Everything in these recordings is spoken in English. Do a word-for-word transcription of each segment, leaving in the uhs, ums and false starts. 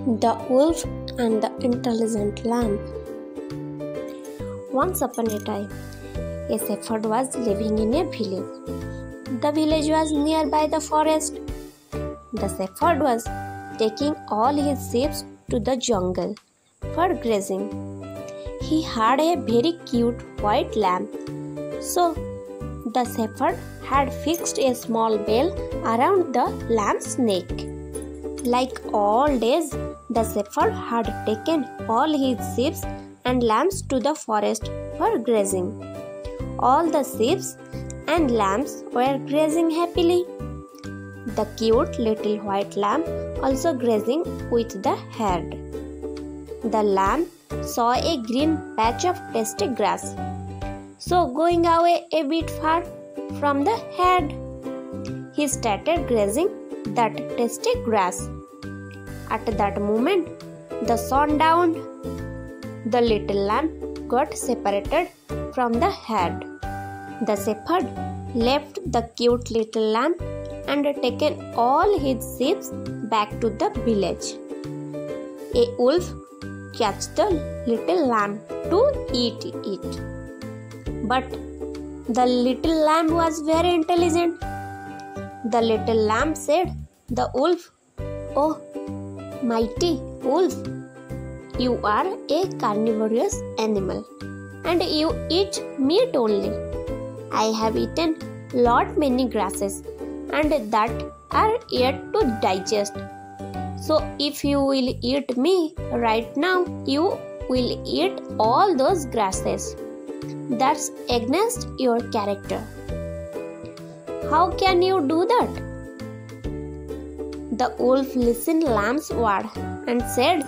The Wolf and the Intelligent Lamb. Once upon a time, a shepherd was living in a village. The village was nearby the forest. The shepherd was taking all his sheep to the jungle for grazing. He had a very cute white lamb. So, the shepherd had fixed a small bell around the lamb's neck. Like all days, the shepherd had taken all his sheep and lambs to the forest for grazing. All the sheep and lambs were grazing happily. The cute little white lamb also grazing with the herd. The lamb saw a green patch of tasty grass. So, going away a bit far from the herd, he started grazing that tasty grass. At that moment, the sun downed. The little lamb got separated from the herd. The shepherd left the cute little lamb and taken all his sheep back to the village. A wolf catched the little lamb to eat it. But the little lamb was very intelligent. The little lamb said, "The wolf, oh, mighty wolf, you are a carnivorous animal and you eat meat only. I have eaten lot many grasses and that are yet to digest. So if you will eat me right now, you will eat all those grasses. That's against your character. How can you do that?" The wolf listened to lamb's word and said,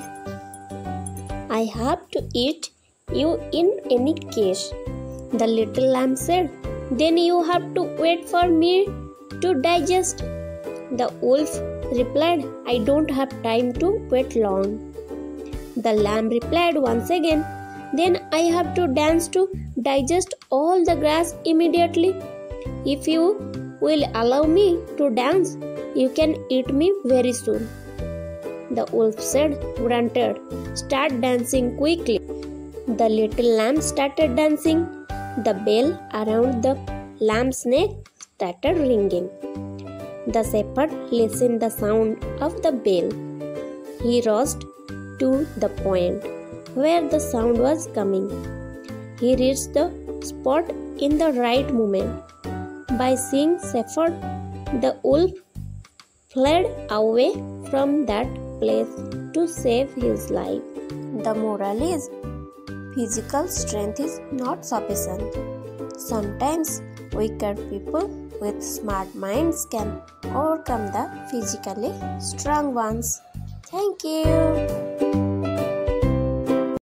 "I have to eat you in any case." The little lamb said, "Then you have to wait for me to digest." The wolf replied, "I don't have time to wait long." The lamb replied once again, "Then I have to dance to digest all the grass immediately. If you will allow me to dance, you can eat me very soon." The wolf said, "Granted, start dancing quickly." The little lamb started dancing. The bell around the lamb's neck started ringing. The shepherd listened to the sound of the bell. He rushed to the point where the sound was coming. He reached the spot in the right moment. By seeing shepherd, the wolf fled away from that place to save his life. The moral is, physical strength is not sufficient. Sometimes weaker people with smart minds can overcome the physically strong ones. Thank you.